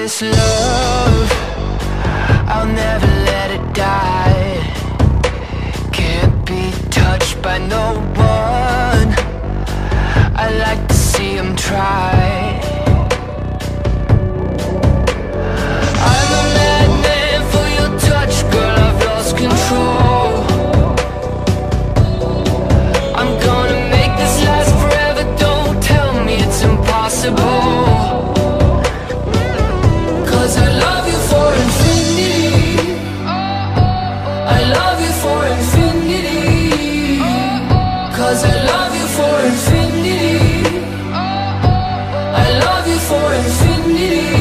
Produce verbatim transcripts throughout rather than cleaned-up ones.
this love, I'll never let it die. Can't be touched by no one, I like to see him try. I'm a madman for your touch, girl, I've lost control. I'm gonna make this last forever, don't tell me it's impossible. Cause I love you for infinity, I love you for infinity. Cause I love you for infinity, I love you for infinity.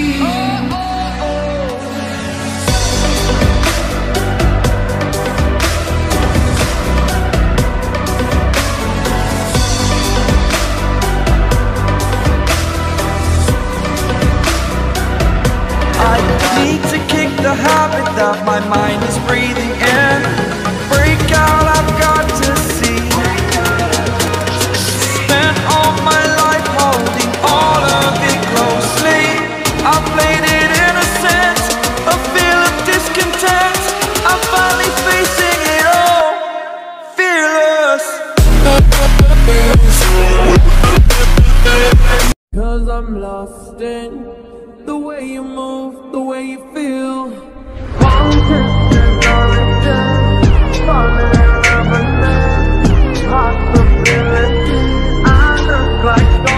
Need to kick the habit that my mind is breathing in. Break out, I've got to see. Spent all my life holding all of it closely. I played it innocent, a feel of discontent. I'm finally facing it all, fearless. Cause I'm lost in the way you move, the way you feel. One kiss is all it takes. Falling in love again. Possibility. I look like